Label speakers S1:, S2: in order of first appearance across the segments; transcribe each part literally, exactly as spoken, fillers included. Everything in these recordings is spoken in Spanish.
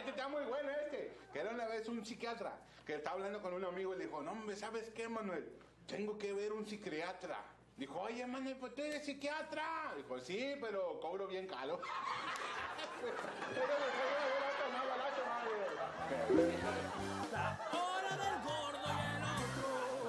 S1: este está muy bueno este. Que era una vez un psiquiatra que estaba hablando con un amigo y le dijo, no, hombre, ¿sabes qué, Manuel? Tengo que ver un psiquiatra. Dijo, oye, Manuel, pues tú eres psiquiatra. Dijo, sí, pero cobro bien caro.
S2: La hora del gordo y el otro.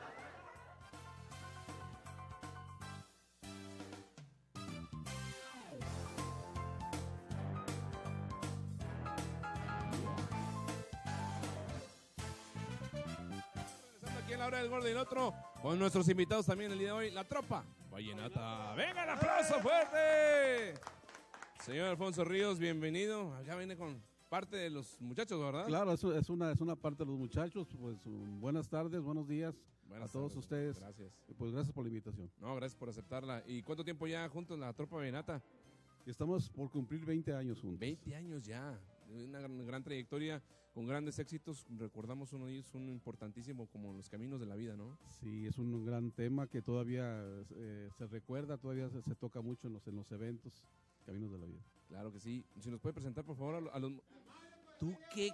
S3: Regresando aquí en la hora del gordo y el otro, con nuestros invitados también el día de hoy, la tropa vallenata. ¡Venga el aplauso fuerte! Señor Alfonso Ríos, bienvenido. Acá viene con parte de los muchachos, ¿verdad?
S4: Claro, eso es una, es una parte de los muchachos. Pues um, buenas tardes, buenos días
S3: Buenas
S4: a todos
S3: tardes,
S4: ustedes.
S3: Gracias.
S4: Y, Pues gracias por la invitación.
S3: No, gracias por aceptarla. ¿Y cuánto tiempo ya juntos la tropa vallenata?
S4: Estamos por cumplir veinte años juntos.
S3: veinte años ya. Una gran, gran trayectoria, con grandes éxitos. Recordamos uno de ellos, uno importantísimo como los caminos de la vida, ¿no?
S4: Sí, es un gran tema que todavía eh, se recuerda, todavía se, se toca mucho en los, en los eventos, Caminos de la Vida.
S3: Claro que sí. Si nos puede presentar, por favor, a, lo- a los... ¿Tú qué?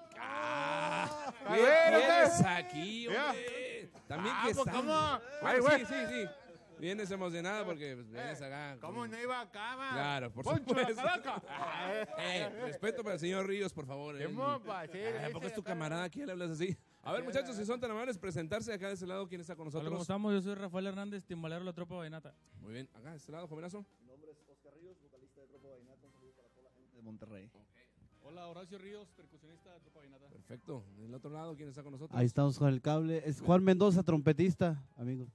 S3: ¡Ah!
S1: A
S3: ¿Qué
S1: ver,
S3: tienes
S1: hombre.
S3: aquí, hombre? También
S1: Ah,
S3: que
S1: pues,
S3: está.
S1: ¿cómo?
S3: Bueno,
S1: Ay, güey.
S3: sí, sí, sí. Vienes emocionado porque pues, vienes acá.
S1: ¿Cómo
S3: con-
S1: no iba acá, man?
S3: Claro, por
S1: Poncho la
S3: supuesto.
S1: calaca.
S3: Eh, respeto para el señor Ríos, por favor.
S1: ¿Qué
S3: eh.
S1: mopa? Sí,
S3: Ah, ¿a poco
S1: ese
S3: es tu
S1: acá.
S3: camarada? ¿Quién le hablas así? A ver,
S1: Sí,
S3: muchachos,
S1: sí.
S3: si son tan amables, presentarse acá de este lado. ¿Quién está con
S5: Hola, ¿cómo
S3: nosotros?
S5: estamos? Yo soy Rafael Hernández, timbalero de la tropa vallenata.
S3: Muy bien. Acá de este lado, jovenazo.
S6: Mi nombre es Oscar Ríos, vocalista de Tropa Vallenata. Un saludo para toda la gente de Monterrey.
S5: Hola, Horacio Ríos, percusionista de tropa vallenata.
S3: Perfecto. Del otro lado, ¿quién está con nosotros?
S6: Ahí estamos con el cable. Es Juan Mendoza, trompetista, amigo.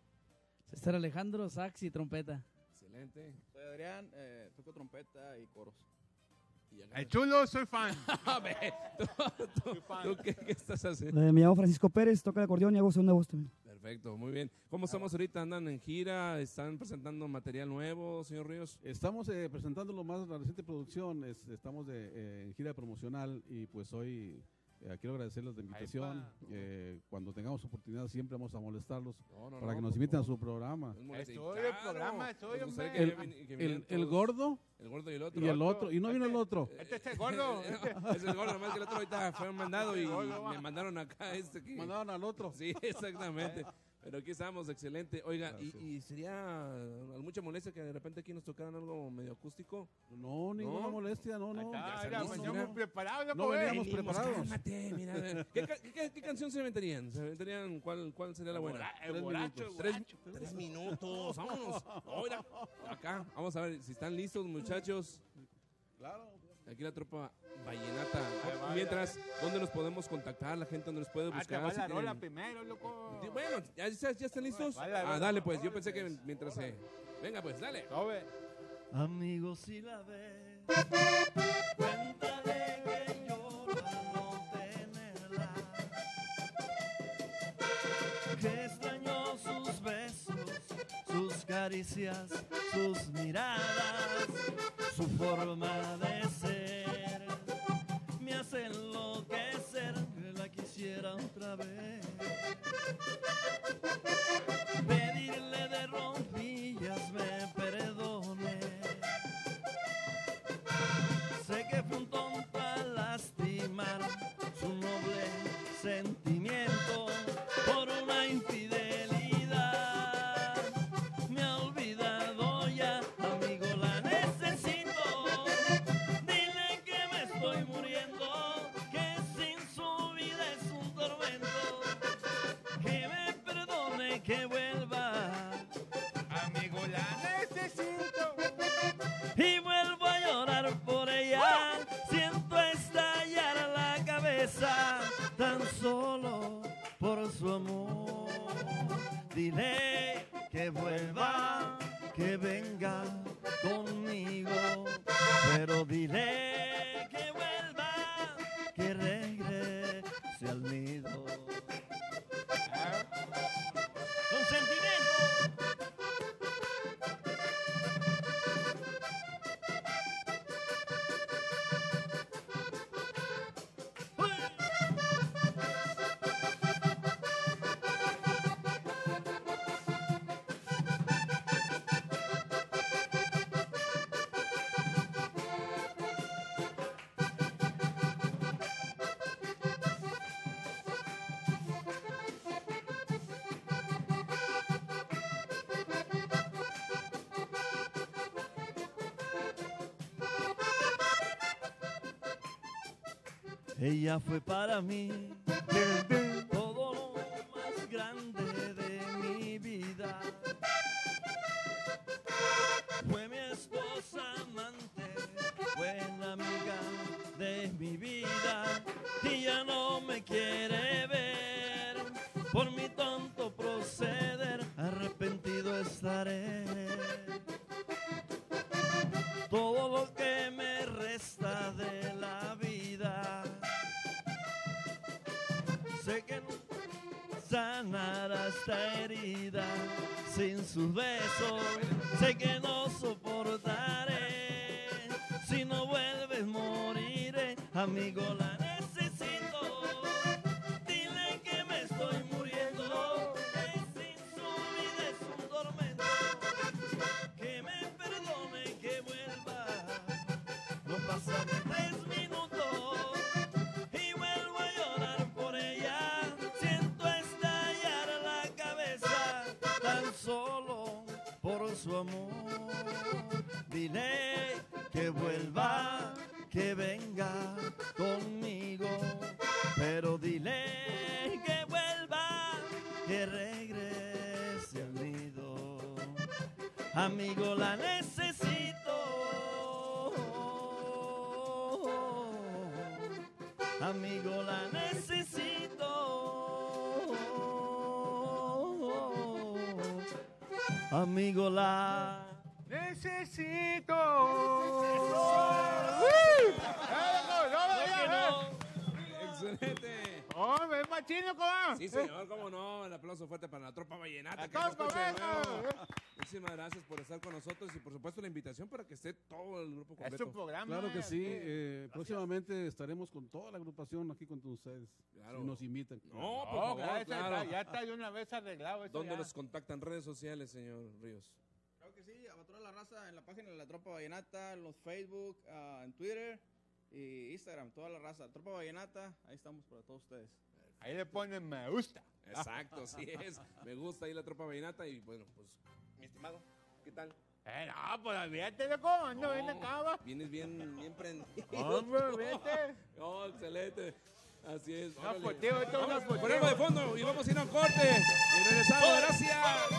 S7: César Alejandro, sax y trompeta.
S3: Excelente.
S8: Soy Adrián, eh, toco trompeta y coros.
S3: Y acá-
S1: El chulo, soy fan.
S3: A ver, ¿tú, tú- tú qué, qué estás haciendo?
S7: Eh, me llamo Francisco Pérez, toca el acordeón y hago segunda voz también.
S3: Perfecto, muy bien. ¿Cómo estamos ahorita? ¿Andan en gira? ¿Están presentando material nuevo, señor Ríos?
S4: Estamos eh, presentando lo más la reciente producción, es- estamos de, eh, en gira promocional y pues hoy eh, quiero agradecerles la invitación.
S1: pa.
S4: Eh, cuando tengamos oportunidad siempre vamos a molestarlos
S3: No, no,
S4: para
S3: no,
S4: que nos
S3: por
S4: inviten a
S3: favor.
S4: su programa.
S3: Es molestia.
S1: Es tuyo el programa, es tuyo,
S3: Nos gustaría
S1: hombre.
S3: que
S4: El,
S3: vin- que
S4: el-
S3: vinieran
S4: el
S3: todos.
S4: gordo
S3: El gordo y el otro.
S4: y el otro, y no vino el otro.
S1: Este es el gordo.
S3: Es el gordo, nomás que el otro ahorita fue mandado y
S1: El gordo, va.
S3: me mandaron acá este que...
S4: Mandaron al otro.
S3: Sí, exactamente. Pero aquí estamos, excelente. Oiga, y,
S4: Gracias.
S3: y sería uh, mucha molestia que de repente aquí nos tocaran algo medio acústico.
S4: No, ninguna
S3: No.
S4: molestia, no, no.
S1: Ah,
S3: Ya
S1: ya,
S3: salimos,
S1: veníamos
S3: mira.
S1: preparados,
S4: No
S1: pues.
S4: veníamos
S3: Venimos,
S4: preparados.
S3: cálmate, mira, a ver. ¿Qué, ca- qué- qué canción se aventarían? ¿Se aventarían cuál, cuál sería la buena?
S1: El
S4: Tres
S1: borracho, el
S4: minutos.
S3: Tres,
S1: borracho.
S3: tres minutos, vámonos. Ahora, acá, vamos a ver si están listos, muchachos.
S4: Claro.
S3: Aquí la tropa vallenata.
S1: Ahí va,
S3: Mientras, ¿dónde nos podemos contactar? La gente, ¿dónde nos puede
S1: Ah, te
S3: buscar?
S1: va
S3: Si
S1: la
S3: tienen-
S1: rola primero, loco.
S3: Sí, Bueno, ¿ya, ya- ya están listos?
S1: Va la
S3: Ah,
S1: rola.
S3: dale pues, yo pensé que mientras se... Venga pues, dale.
S1: Sobe.
S8: Amigos, si la ves, cuéntale que lloro al no tenerla. Que extrañó sus besos, sus caricias, sus miradas, su forma de ser. Me hace enloquecer que la quisiera otra vez. Pedirle de rodillas me perdone. Sé que fue un tonto a lastimar su noble sentimiento por una infidelidad. Me ha olvidado ya, amigo, la necesito. Dile que me estoy muriendo, que sin su vida es un tormento. Que me perdone, que vuelva
S1: Amigo, la necesito.
S8: y vuelvo a llorar por ella. Siento estallar la cabeza tan solo por su amor. Dile que vuelva, que venga conmigo, pero dile que vuelva, que regrese al nido. Con sentimiento. Ella fue para mí todo lo más grande de mi vida. Fue mi esposa amante, buena amiga de mi vida. Y ya no me quiere ver por mi tonto proceder, arrepentido estaré. Todo lo que me resta de la vida, sé que no sanará esta herida sin sus besos, sé que no soportaré, si no vuelves moriré, amigo la necesito, dile que me estoy muriendo, que sin su vida es un tormento, que me perdone, que vuelva, no pasa de tres minutos y vuelvo a llorar por ella, siento estallar la cabeza tan solo por su amor, dile que vuelva, que venga conmigo, pero dile que vuelva, que regrese al nido, amigo la necesito, amigo la necesito, amigo la
S1: necesito.
S3: Excelente.
S1: ¡Hombre, es machino, cómo!
S3: Sí, señor, cómo no. El aplauso fuerte para la tropa vallenata.
S1: ¡A
S3: Que nos
S1: todos,
S3: escuche de
S1: venga!
S3: nuevo. Muchísimas gracias por estar con nosotros y por supuesto la invitación para que esté todo el grupo
S1: Es
S3: completo.
S1: su programa.
S4: Claro que sí.
S1: ¿qué?
S4: eh, próximamente estaremos con toda la agrupación aquí con ustedes.
S3: Claro.
S4: Si nos invitan.
S3: No, por
S1: No,
S3: favor,
S1: ya está-
S3: claro.
S1: ya está de una vez arreglado eso.
S3: ¿Dónde
S1: ya.
S3: los contactan? Redes sociales, señor Ríos.
S6: Claro que sí, a toda la raza en la página de la Tropa Vallenata, en los Facebook, ah, en Twitter y Instagram, toda la raza. Tropa Vallenata, ahí estamos para todos ustedes.
S1: Ahí le ponen me gusta.
S3: Exacto, así es. Me gusta ahí la tropa vallenata y bueno, pues, mi estimado, ¿qué tal?
S1: Eh, no, pues olvídate de cómo ando, ven acá, va.
S3: Vienes bien, bien prendido.
S1: Hombre, vete.
S3: Oh, excelente. Así es.
S1: Una
S3: órale.
S1: foteo, esto es una
S3: Vamos,
S1: foteo.
S3: ponemos de fondo y vamos a ir a un corte. Y regresamos, gracias.